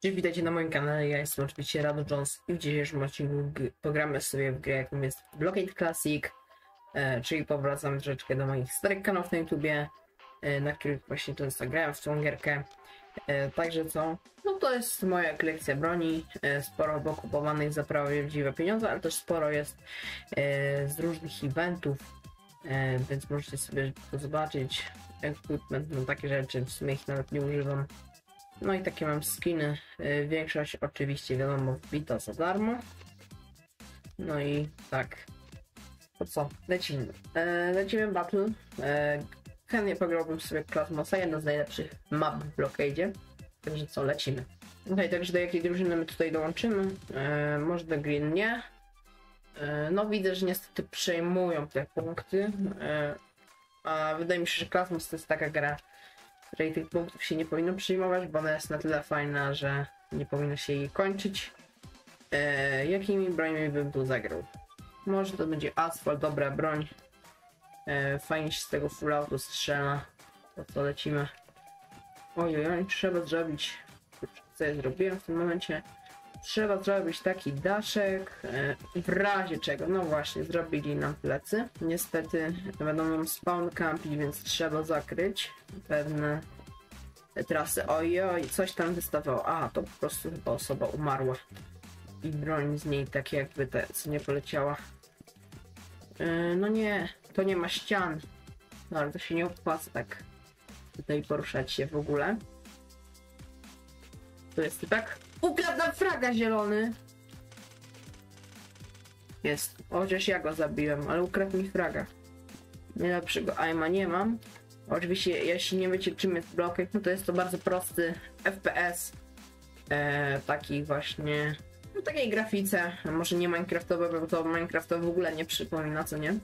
Cześć, witajcie na moim kanale, ja jestem oczywiście Rado Jones i w dzisiejszym odcinku pogramy sobie w grę, jaką jest Blockade Classic, czyli powracam troszeczkę do moich starych kanałów na YouTubie, na których właśnie często grałem w tą gierkę. Także co? No to jest moja kolekcja broni, sporo kupowanych za prawdziwe pieniądze, ale też sporo jest z różnych eventów, więc możecie sobie to zobaczyć. Equipment, no takie rzeczy, w sumie ich nawet nie używam. No i takie mam skiny, większość oczywiście wiadomo wbita za darmo. No i tak, to co, lecimy. Lecimy w battle. Chętnie pograłbym sobie Klasmosa, jedna z najlepszych map w Blockade. Także co, lecimy. Okej, także do jakiej drużyny my tutaj dołączymy? Może do Green nie. No widzę, że niestety przejmują te punkty. A wydaje mi się, że Klasmos to jest taka gra, której tych punktów się nie powinno przyjmować, bo ona jest na tyle fajna, że nie powinno się jej kończyć. Jakimi brońmi bym tu zagrał? Może to będzie Asphalt, dobra broń. Fajnie się z tego full auto strzela. To co, lecimy. Ojoj, trzeba zrobić... Co ja zrobiłem w tym momencie? Trzeba zrobić taki daszek, w razie czego, no właśnie, zrobili nam plecy. Niestety będą nam spawn campić, więc trzeba zakryć pewne trasy. Ojoj, coś tam wystawało. A, to po prostu chyba osoba umarła. I broń z niej tak jakby co nie poleciała. No nie, to nie ma ścian. No ale to się nie opłaca tak tutaj poruszać się w ogóle. To jest tak. Ukradł nam fraga zielony! Jest. Chociaż ja go zabiłem, ale ukradł mi fraga. Najlepszego aima nie mam. Oczywiście, jeśli nie wiecie czym jest Blockade, no to jest to bardzo prosty FPS. Taki właśnie... No takiej grafice. Może nie Minecraftowe, bo to Minecraftowe w ogóle nie przypomina, co nie?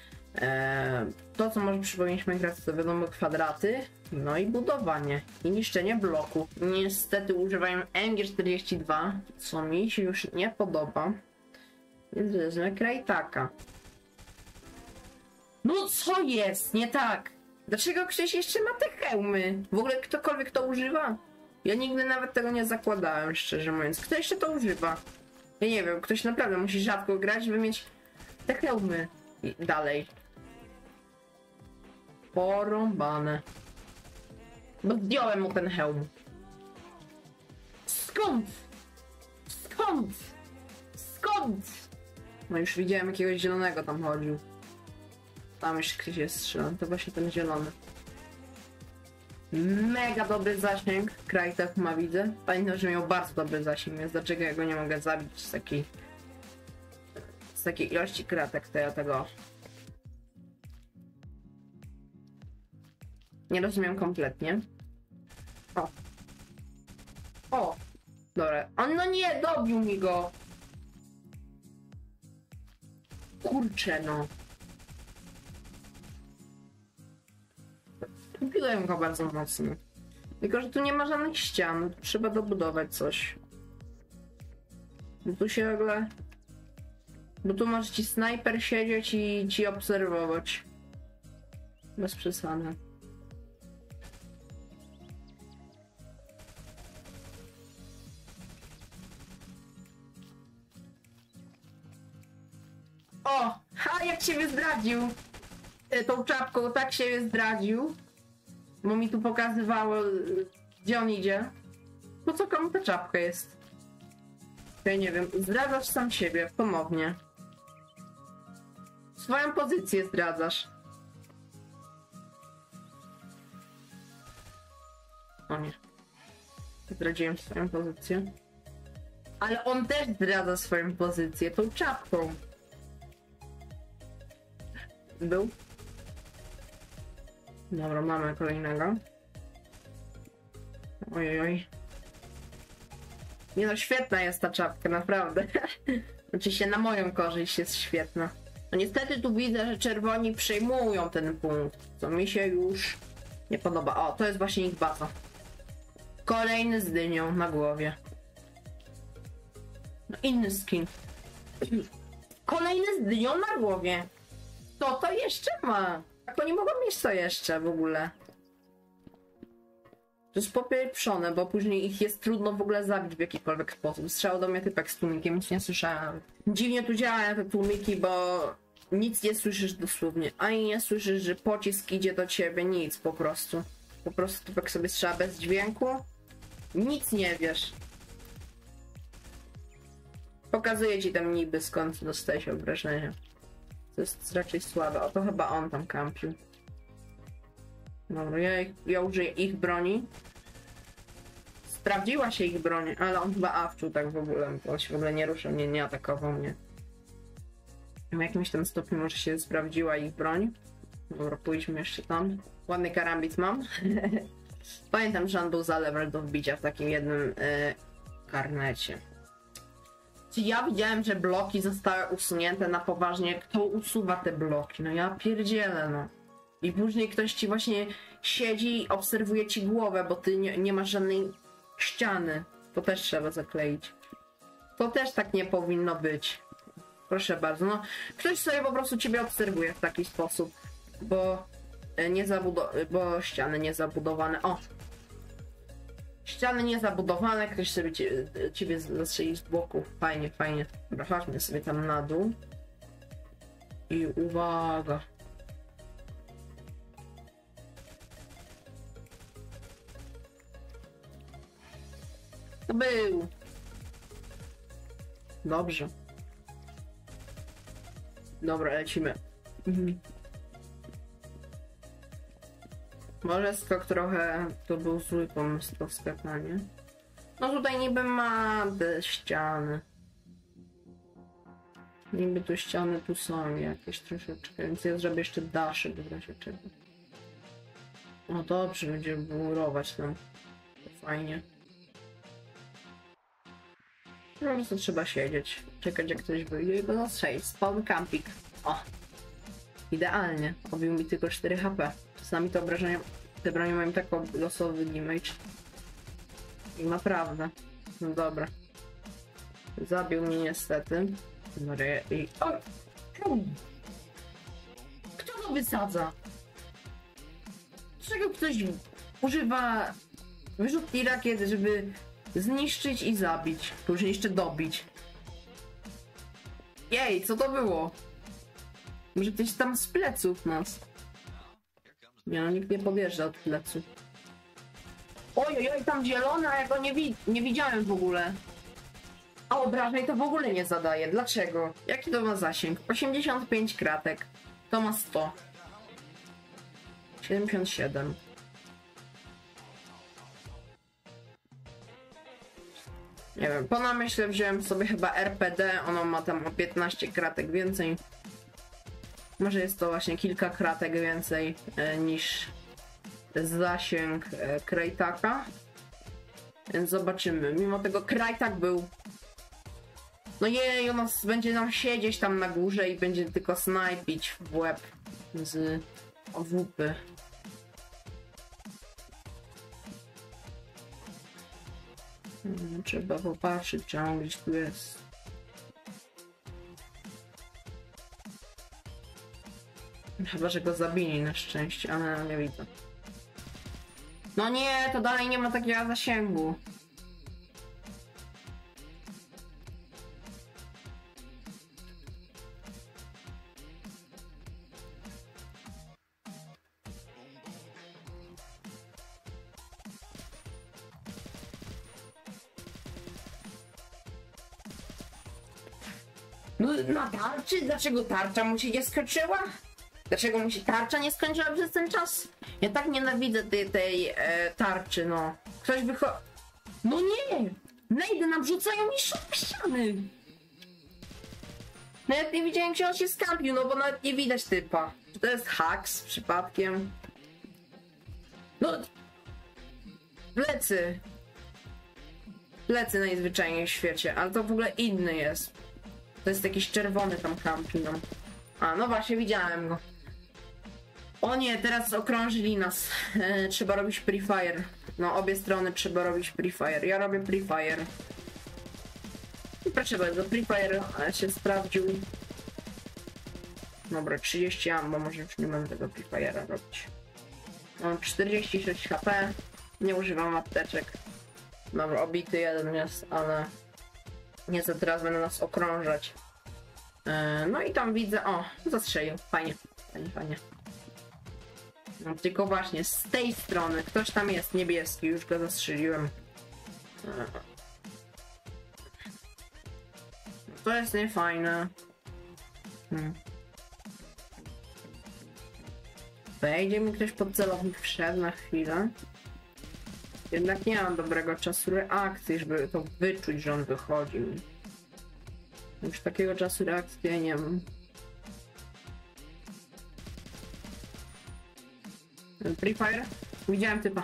To co może przypomnieć Minecraft to wiadomo kwadraty, no i budowanie i niszczenie bloku. Niestety używają MG42, co mi się już nie podoba, więc wezmę Krajtaka. No co jest nie tak? Dlaczego ktoś jeszcze ma te hełmy? W ogóle ktokolwiek to używa? Ja nigdy nawet tego nie zakładałem, szczerze mówiąc. Kto jeszcze to używa? Ja nie wiem, ktoś naprawdę musi rzadko grać, żeby mieć te hełmy. I dalej. Porąbane. Bo zdjąłem mu ten hełm. Skąd? Skąd? Skąd? No już widziałem jakiegoś zielonego tam chodził. Tam jeszcze ktoś jest strzelany. To właśnie ten zielony. Mega dobry zasięg. Krajtek ma, widzę. Pamiętam, że miał bardzo dobry zasięg, więc dlaczego ja go nie mogę zabić z takiej ilości kratek, to ja tego nie rozumiem kompletnie. O. O. Dobra. On no nie, dobił mi go. Kurczę no. Dobiłem go bardzo mocno. Tylko, że tu nie ma żadnych ścian. Tu trzeba dobudować coś. Tu się w ogóle... Bo tu może ci snajper siedzieć i ci obserwować. Bez przesady. O! Ha! Jak siebie zdradził! Tą czapką tak siebie zdradził. Bo mi tu pokazywało, gdzie on idzie. Po co komu ta czapka jest? Ja nie wiem. Zdradzasz sam siebie ponownie. Swoją pozycję zdradzasz. O nie. Zdradziłem swoją pozycję. Ale on też zdradza swoją pozycję tą czapką. Był. Dobra, mamy kolejnego. Ojoj. Nie no, świetna jest ta czapka, naprawdę. Oczywiście na moją korzyść jest świetna. No niestety tu widzę, że czerwoni przejmują ten punkt, co mi się już nie podoba. O, to jest właśnie ich baza. Kolejny z dynią na głowie. No inny skin. Kolejny z dynią na głowie. Co to jeszcze ma? Jak oni mogą mieć co jeszcze w ogóle? To jest popieprzone, bo później ich jest trudno w ogóle zabić w jakikolwiek sposób. Strzał do mnie typek z tłumikiem, nic nie słyszałem. Dziwnie tu działają te tłumiki, bo nic nie słyszysz dosłownie. Ani nie słyszysz, że pocisk idzie do ciebie, nic po prostu. Po prostu typek sobie strzela bez dźwięku. Nic nie wiesz. Pokazuję ci tam niby skąd dostałeś obrażenia. To jest raczej słabe. O, to chyba on tam kampił. Dobra, ja użyję ich broni. Sprawdziła się ich broń, ale on chyba awczył tak w ogóle. On się w ogóle nie ruszył, nie atakował mnie. W jakimś tam stopniu może się sprawdziła ich broń. Dobra, pójdźmy jeszcze tam. Ładny karambit mam. Pamiętam, że on był za level do wbicia w takim jednym karnecie. Czy ja widziałem, że bloki zostały usunięte na poważnie? Kto usuwa te bloki? No ja pierdzielę, no. I później ktoś ci właśnie siedzi i obserwuje ci głowę, bo ty nie masz żadnej ściany. To też trzeba zakleić. To też tak nie powinno być. Proszę bardzo, no. Ktoś sobie po prostu ciebie obserwuje w taki sposób, bo bo ściany niezabudowane. O! Ściany niezabudowane, ktoś sobie ciebie zastrzeli z boku. Fajnie, fajnie. Dobra, chodźmy sobie tam na dół. I uwaga. To był. Dobrze. Dobra, lecimy. Może skok trochę to był zły pomysł, to skakanie. No tutaj niby ma te ściany. Niby tu ściany tu są jakieś troszeczkę, więc ja zrobię jeszcze daszek w razie czego. No dobrze, będzie murować nam. To fajnie. Po prostu trzeba siedzieć, czekać jak ktoś wyjdzie i go zastrzelić. Spawn camping. O! Idealnie. Obił mi tylko 4 HP. Czasami te obrażenia, te bronie mają tak losowy damage. I naprawdę. No dobra. Zabił mnie niestety. I... O! Kto to wysadza? Dlaczego ktoś używa wyrzutni rakiet, żeby zniszczyć i zabić? Później jeszcze dobić. Jej, co to było? Może ktoś tam z pleców nas. Nie, no nikt nie podjeżdża od pleców. Oj, tam zielone, a ja go nie widziałem w ogóle. A obrażeń to w ogóle nie zadaje. Dlaczego? Jaki to ma zasięg? 85 kratek. To ma 100. 77. Nie wiem, po namyśle wziąłem sobie chyba RPD. Ono ma tam o 15 kratek więcej. Może jest to właśnie kilka kratek więcej niż zasięg Krajtaka. Więc zobaczymy. Mimo tego Krajtak był... No jej, ona będzie nam siedzieć tam na górze i będzie tylko snajpić w łeb z AWP. Trzeba popatrzeć, czy on gdzieś tu jest. Chyba, że go zabili na szczęście, ale nie widzę. No nie, to dalej nie ma takiego zasięgu. No na tarczy? Dlaczego tarcza mu się nie skończyła? Dlaczego mu się tarcza nie skończyła przez ten czas? Ja tak nienawidzę tej tarczy, no. Ktoś No nie! Nejdy nam rzucają mi ściany! Nawet nie widziałem, gdzie on się skampił, no bo nawet nie widać typa. Czy to jest haks przypadkiem? No... Plecy! Plecy najzwyczajniej w świecie, ale to w ogóle inny jest. To jest jakiś czerwony tam kampi, no. A, no właśnie, widziałem go. O nie, teraz okrążyli nas. Trzeba robić pre-fire. No, obie strony trzeba robić pre-fire. Ja robię pre-fire. I proszę bardzo, pre-fire się sprawdził. Dobra, 30 ammo, może już nie będę tego pre-fire'a robić. Mam 46 HP. Nie używam apteczek. Dobra, obity jeden jest, ale nie za teraz będę nas okrążać. No i tam widzę, o, zastrzelił. Fajnie, fajnie, fajnie. No, tylko właśnie z tej strony ktoś tam jest niebieski, już go zastrzeliłem. To jest niefajne. Wejdzie mi ktoś pod celownik, wszedł na chwilę. Jednak nie mam dobrego czasu reakcji, żeby to wyczuć, że on wychodzi. Już takiego czasu reakcji ja nie mam. Free Fire? Widziałem typa.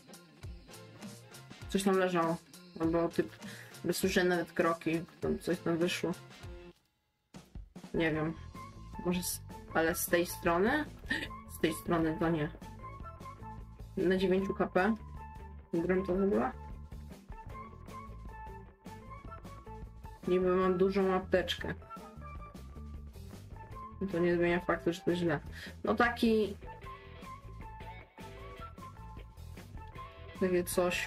Coś tam leżało. Albo typ... Słyszę nawet kroki. Tam coś tam wyszło. Nie wiem. Może... Ale z tej strony? Z tej strony to nie. Na 9 KP. Gram to w ogóle? Niby mam dużą apteczkę. To nie zmienia faktu, że to źle. No taki... Takie coś.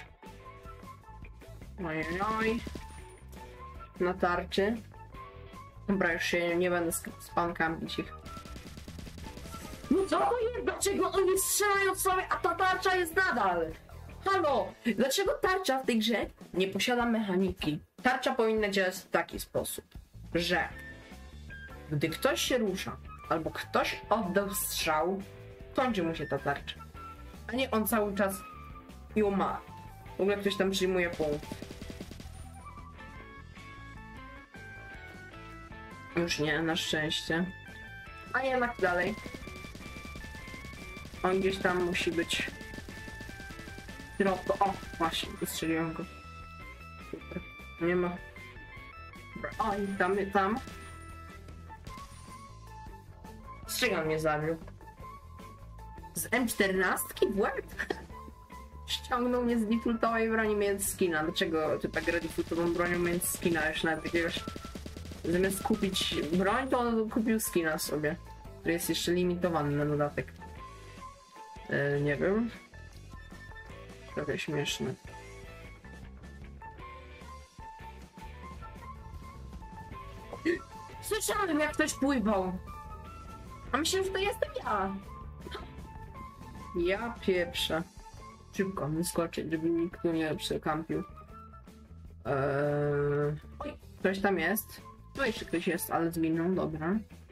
Ojoj. Na tarczy. Dobra, już się nie będę spankampić ich. No co to jest? Dlaczego oni strzelają sobie, a ta tarcza jest nadal? Halo! Dlaczego tarcza w tej grze nie posiada mechaniki? Tarcza powinna działać w taki sposób, że gdy ktoś się rusza, albo ktoś oddał strzał, kończy mu się ta tarcza. A nie on cały czas ją ma. W ogóle ktoś tam przyjmuje punkt. Już nie, na szczęście. A jednak dalej. On gdzieś tam musi być. O, właśnie, wystrzeliłem go. Super. Nie ma. Dobra. O, i tam. Z czego mnie zabił? Z M14 w łeb? Ściągnął mnie z defaultowej broni mając skina. Dlaczego ty tak gra defaultową bronią mając skina już nawet jakiegoś... Zamiast kupić broń, to on kupił skina sobie. Który jest jeszcze limitowany na dodatek. Nie wiem. Trochę śmieszne. Słyszałem, jak ktoś pływał. A myślę, że to jestem ja. Ja pieprzę. Szybko wyskoczyć, żeby nikt tu nie przekampił. Oj, ktoś tam jest. Tu jeszcze ktoś jest, ale zginął, dobra.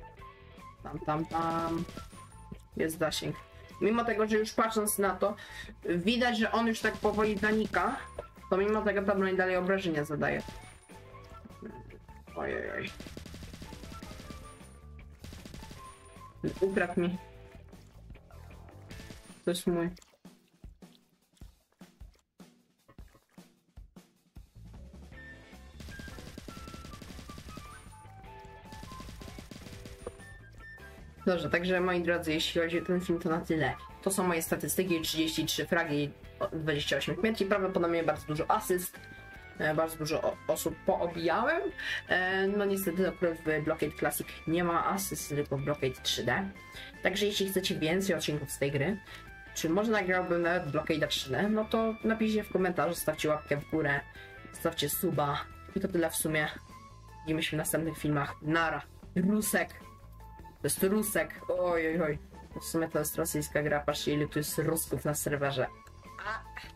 Tam. Jest zasięg. Mimo tego, że już patrząc na to, widać, że on już tak powoli zanika, to mimo tego ta broń dalej obrażenia zadaje. Ojej. Ukradł mi. To jest mój. Dobrze, także moi drodzy, jeśli chodzi o ten film, to na tyle. To są moje statystyki, 33 fragi, 28 śmierci, prawdopodobnie bardzo dużo asyst, bardzo dużo osób poobijałem. No niestety akurat w Blockade Classic nie ma asyst, tylko w Blockade 3D. Także jeśli chcecie więcej odcinków z tej gry, czy może nagrałbym nawet Blockade 3D, no to napiszcie w komentarzu, stawcie łapkę w górę, stawcie suba. I to tyle w sumie. Widzimy się w następnych filmach. Nara. Rusek. To jest Rusek. Oj. W sumie to jest rosyjska gra. Patrzcie, ile tu jest Rusków na serwerze.